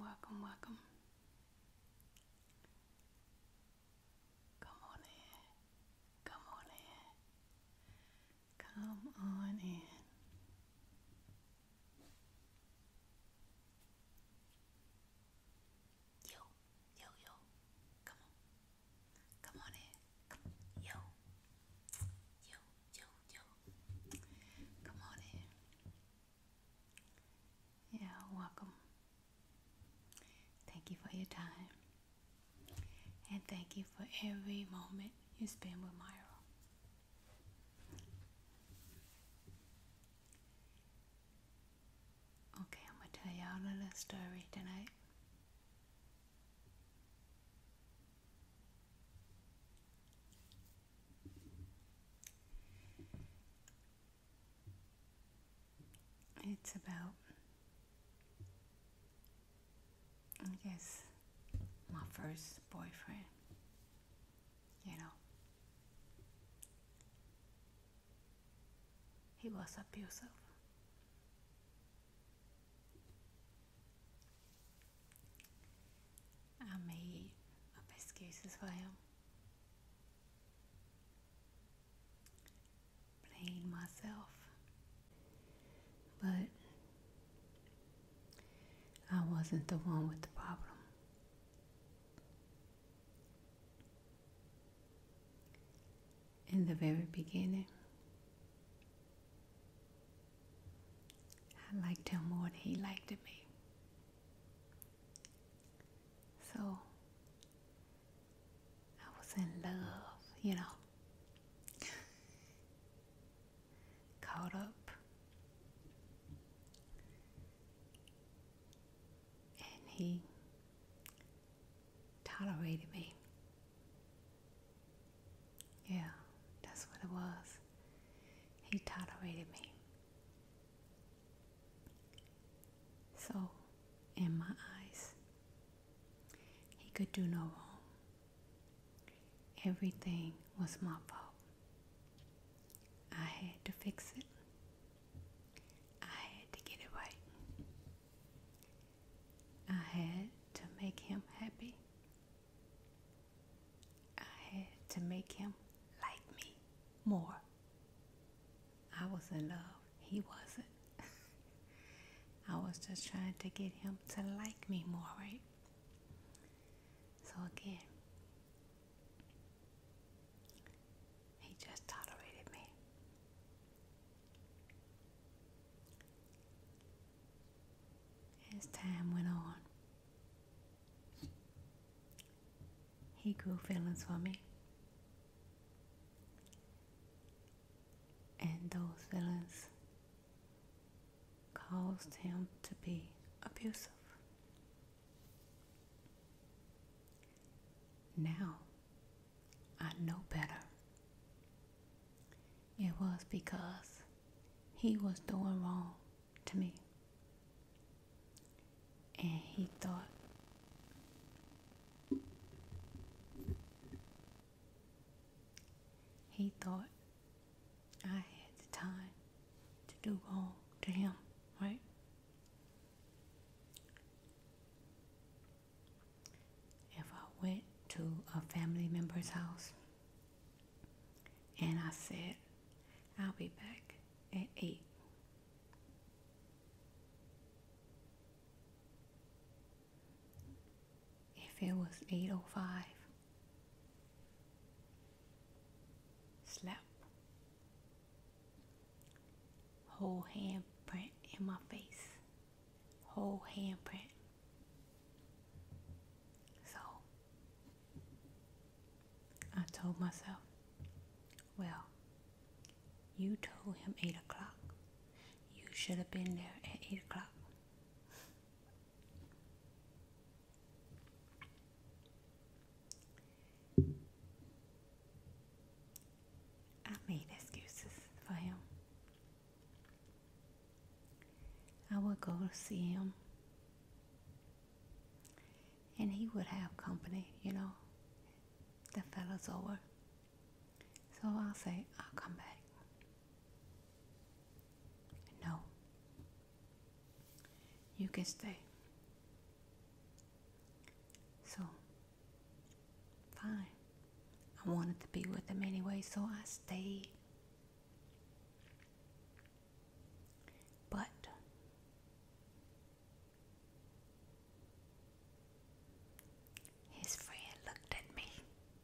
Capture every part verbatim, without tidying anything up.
welcome, welcome. Come on in. Come on in. Come on in. Yo, yo, yo. Come on. Come on in. Come. Yo. Yo, yo, yo. Come on in. Yeah, welcome. Thank you for your time. And thank you for every moment you spend with Myra. Okay, I'm going to tell y'all a little story tonight. It's about, I guess, my first boyfriend. You know, he was abusive. I made up excuses for him. Blamed myself. But I wasn't the one with the problem. In the very beginning, I liked him more than he liked me. So I was in love, you know, caught up. And he tolerated me. Yeah, that's what it was. He tolerated me. So, in my eyes, he could do no wrong. Everything was my fault. I had to fix it. I had to get it right. I had to make him happy. I had to make him like me more. I was in love. He wasn't. I was just trying to get him to like me more, right? So again, he just tolerated me. As time went on, he grew feelings for me. And those feelings caused him to be abusive. Now, I know better. It was because he was doing wrong to me. And he thought he thought I had the time to do wrong to him, right? If I went to a family member's house and I said, I'll be back at eight. If it was eight oh five, slap. Whole handprint in my face. Whole handprint. So, I told myself, well, you told him eight o'clock. You should have been there at eight o'clock. I made excuses for him. I would go to see him, and he would have company, you know, the fellas over. So I'll say, I'll come back. No, you can stay. fine. I wanted to be with him anyway, so I stayed. But his friend looked at me.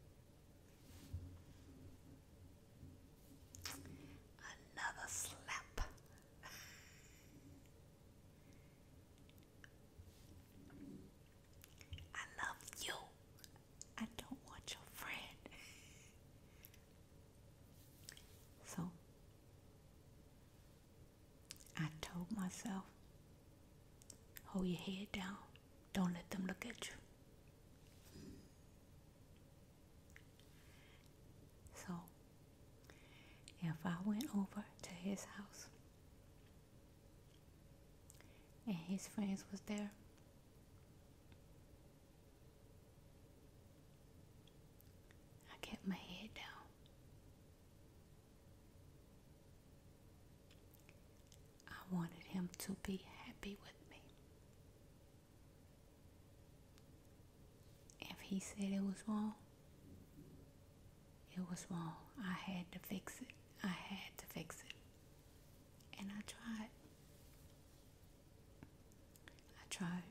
Another slap. I love you. I don't want your friend. So I told myself, hold your head down. Don't let them look at you. So if I went over to his house and his friends was there, I kept my head down. I wanted him to be happy with me. If he said it was wrong, it was wrong. I had to fix it. I had to fix it. And I tried. I tried.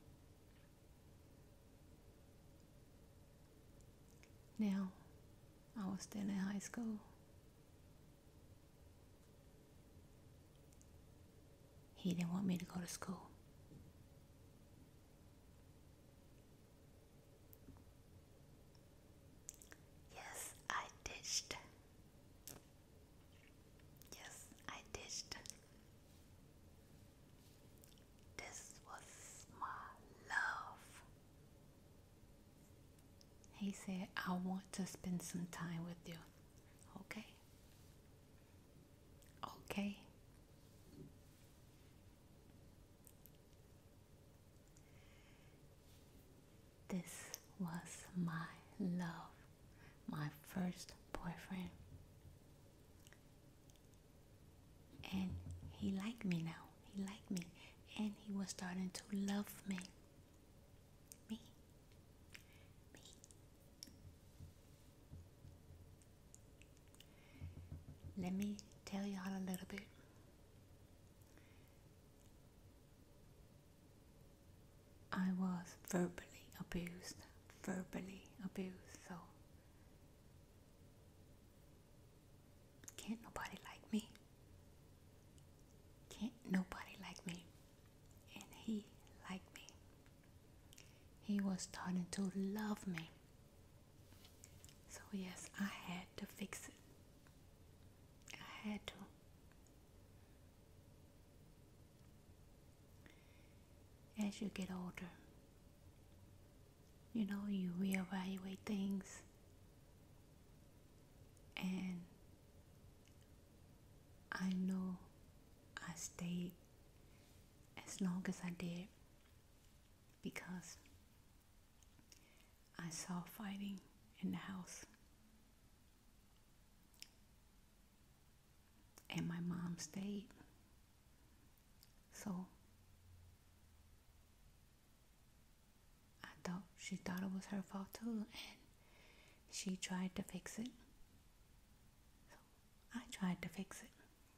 Now, I was still in high school. He didn't want me to go to school. Yes, I ditched. Yes, I ditched. This was my love. He said, I want to spend some time with you. Okay? Okay. This was my love, my first boyfriend. And he liked me now. He liked me. And he was starting to love me. Me. Me. Let me tell y'all a little bit. I was verbally abused. Verbally abused. So can't nobody like me. Can't nobody like me. And he liked me. He was starting to love me. So yes, I had to fix it. I had to. As you get older, you know, you reevaluate things. And I know I stayed as long as I did because I saw fighting in the house. And my mom stayed. So I thought she thought it was her fault too, and she tried to fix it. So I tried to fix it.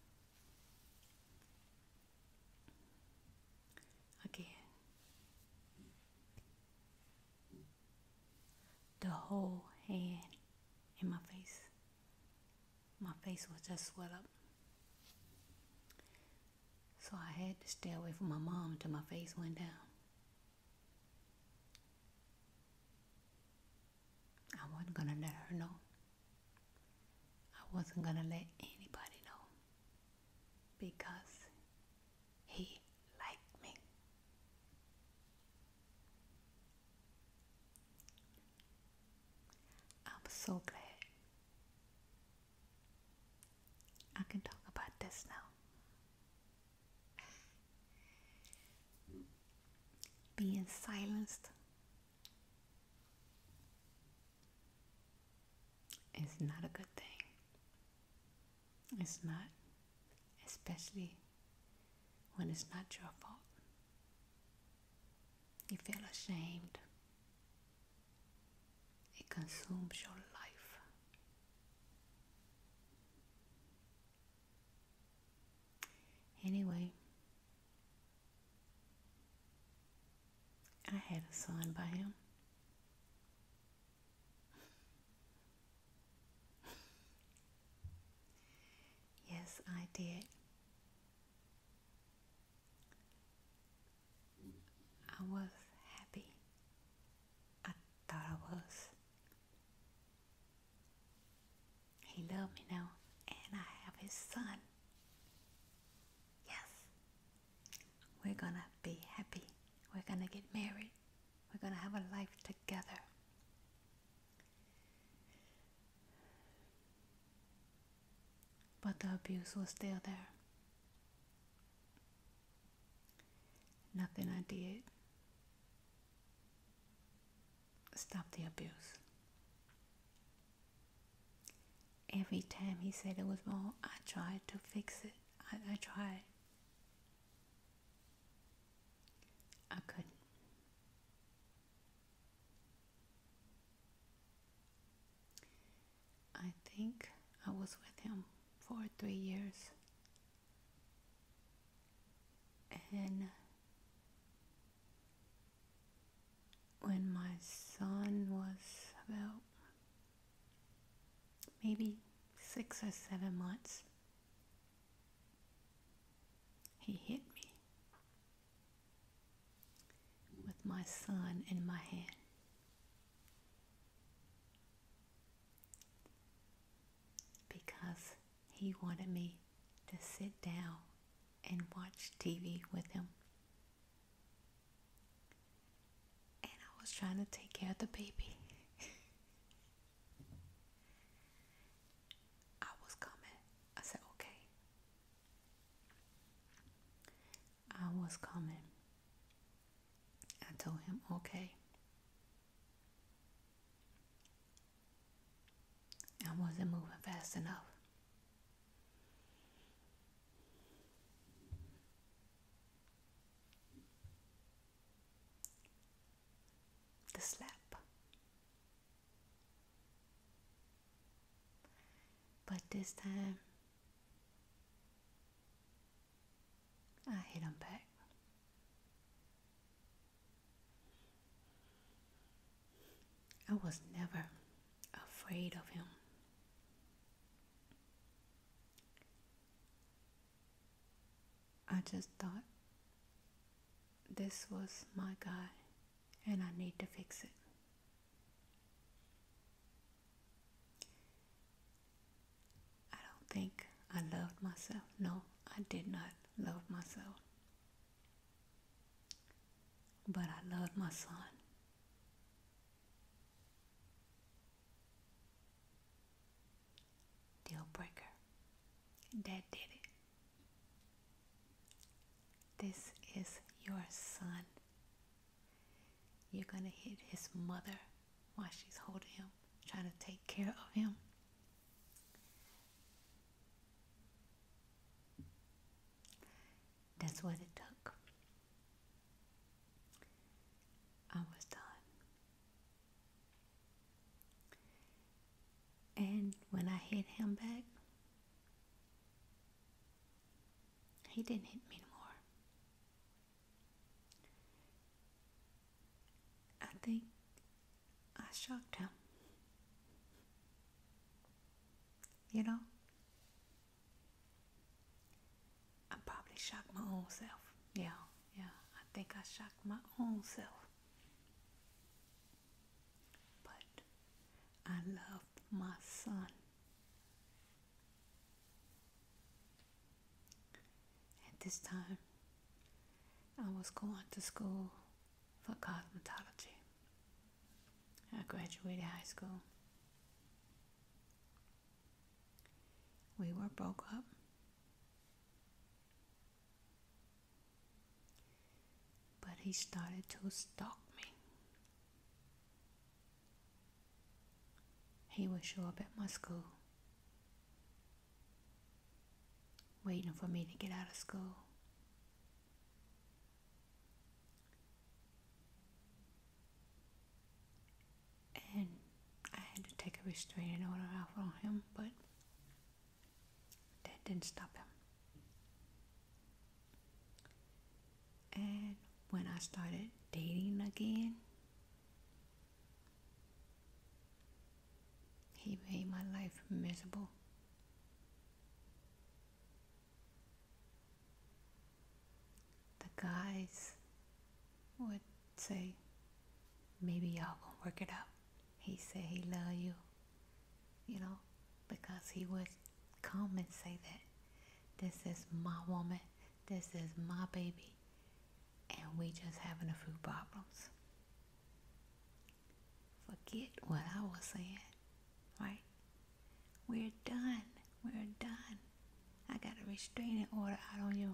Again. The whole hand in my face. My face was just swelled up. So I had to stay away from my mom until my face went down. I wasn't going to let her know. I wasn't going to let anybody know. Because he liked me. I'm so glad I can talk about this now. Being silenced is not a good thing. It's not, especially when it's not your fault. You feel ashamed it consumes your life. Anyway, I had a son by him. Yes, I did. I was happy. I thought I was. He loved me now, and I have his son. Yes. We're gonna be happy. We're gonna get married. We're gonna have a life together. But the abuse was still there. Nothing I did stopped the abuse. Every time he said it was wrong, I tried to fix it. I, I tried. I couldn't. I think I was with him for three years. And when my son was about maybe six or seven months, he hit me with my son in my hand. Because he wanted me to sit down and watch T V with him. And I was trying to take care of the baby. I was coming. I said, okay. I was coming. I told him, okay. I wasn't moving fast enough. The slap. But this time, I hit him back. I was never afraid of him. I just thought this was my guy and I need to fix it. I don't think I loved myself. No, I did not love myself. But I loved my son. Deal breaker. That did it. This is your son. You're gonna hit his mother while she's holding him, trying to take care of him. That's what it took. I was done. And when I hit him back, he didn't hit me anymore. I think I shocked him. You know? I probably shocked my own self. Yeah, yeah. I think I shocked my own self. But I loved my son. At this time, I was going to school for cosmetology. I graduated high school. We were broke up. But he started to stalk me. He would show up at my school, waiting for me to get out of school. And a restraining order out on him, but that didn't stop him. And when I started dating again, he made my life miserable. The guys would say, maybe y'all gonna work it out. He said he love you, you know, because he would come and say that this is my woman, this is my baby, and we just having a few problems. Forget what I was saying, right? We're done. We're done. I got a restraining order out on you.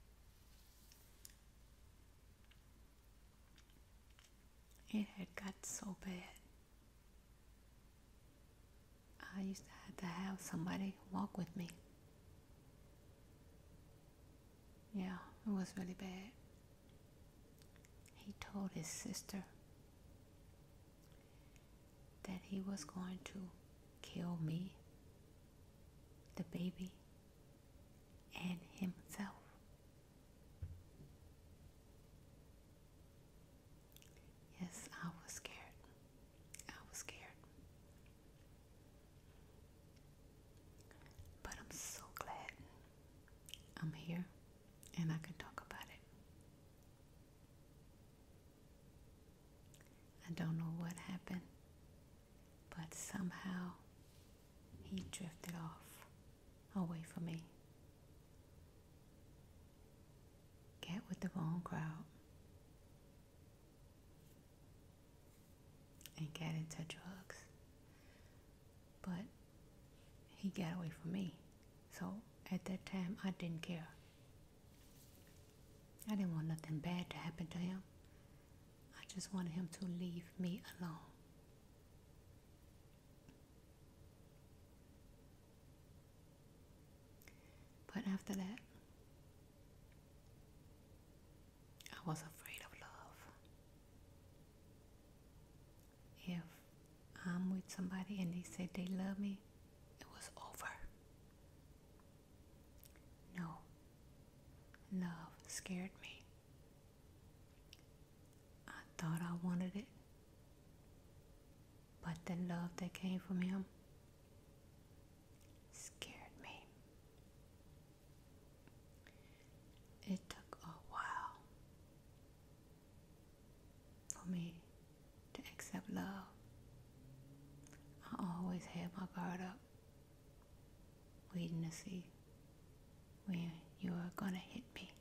It had got so bad. I used to have to have somebody walk with me. Yeah, it was really bad. He told his sister that he was going to kill me, the baby, and himself. Yes, I was scared. I was scared. But I'm so glad I'm here and I can talk about it. I don't know what happened, but somehow he drifted off away from me. Get with the wrong crowd and got into drugs. But he got away from me. So at that time, I didn't care. I didn't want nothing bad to happen to him. I just wanted him to leave me alone. But after that, I was afraid of love. If I'm with somebody and they say they love me, it was over. No, love scared me. I thought I wanted it, but the love that came from him scared me. It took a while for me to accept love. I always had my guard up, waiting to see when you were gonna hit me.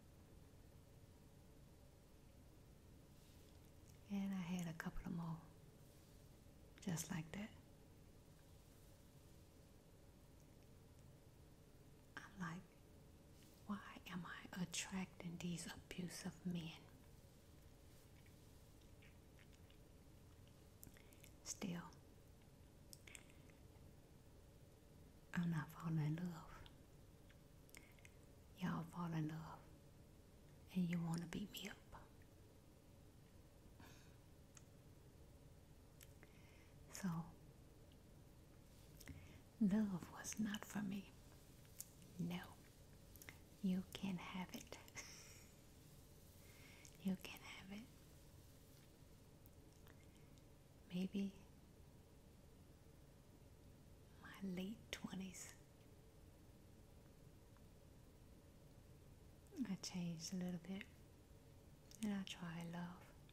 And I had a couple of more just like that. I'm like, why am I attracting these abusive men? Still, I'm not falling in love. Y'all fall in love and you want to beat me up. So, love was not for me. No, you can have it. You can have it. Maybe my late twenties, I changed a little bit and I tried love.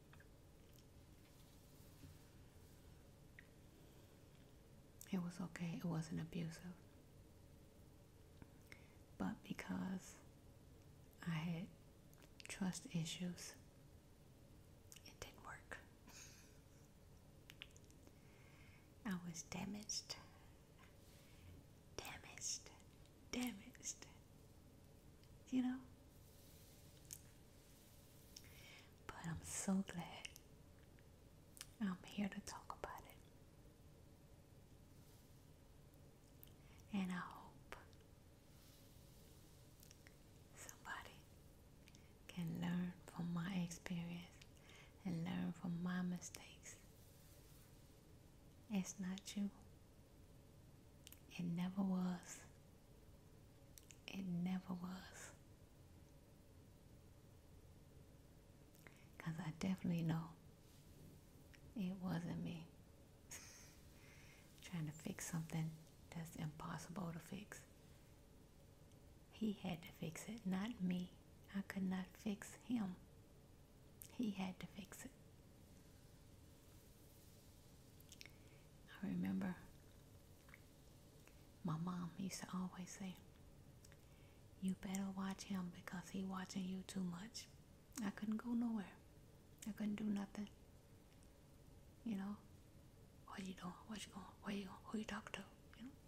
It was okay, it wasn't abusive. But because I had trust issues, it didn't work. I was damaged, damaged, damaged, you know? But I'm so glad I'm here to talk about it. And I hope somebody can learn from my experience and learn from my mistakes. It's not you, It never was. It never was. Because I definitely know it wasn't me trying to fix something that's impossible to fix. He had to fix it, not me. I could not fix him. He had to fix it. I remember my mom used to always say, you better watch him because he watching you too much. I couldn't go nowhere. I couldn't do nothing. You know, what you doing? What you going? Where you going? Who you talking to? You know?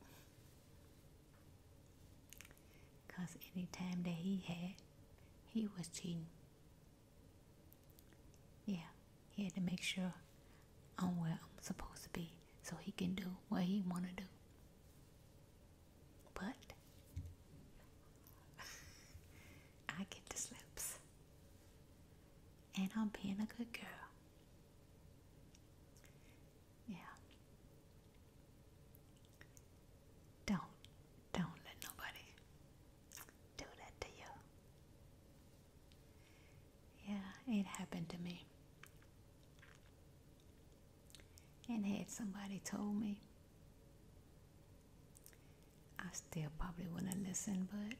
Because any time that he had, he was cheating. Yeah, he had to make sure I'm where I'm supposed to be so he can do what he want to do. But I get the slips. And I'm being a good girl. Yeah. Don't, don't let nobody do that to you. Yeah, it happened to me. And had somebody told me, I still probably wouldn't have listened, but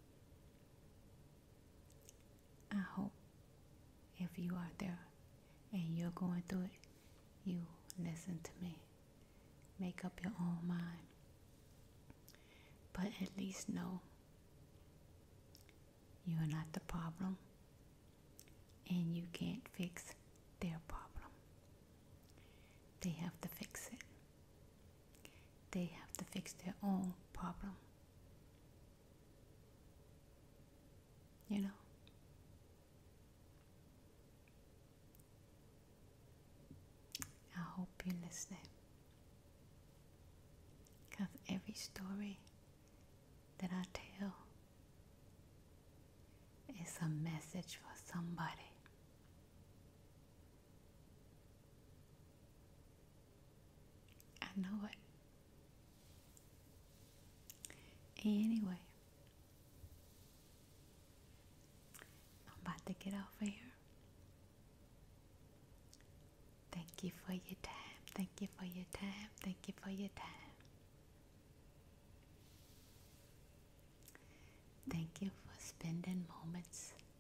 I hope if you are there and you're going through it, you listen to me. Make up your own mind. But at least know you're not the problem and you can't fix their problem. They have to fix it. They have to fix their own problem. You know? I hope you're listening. Because every story that I tell is a message for somebody. I know it. Anyway, I'm about to get off of here. Thank you for your time. Thank you for your time. Thank you for your time. Thank you for spending moments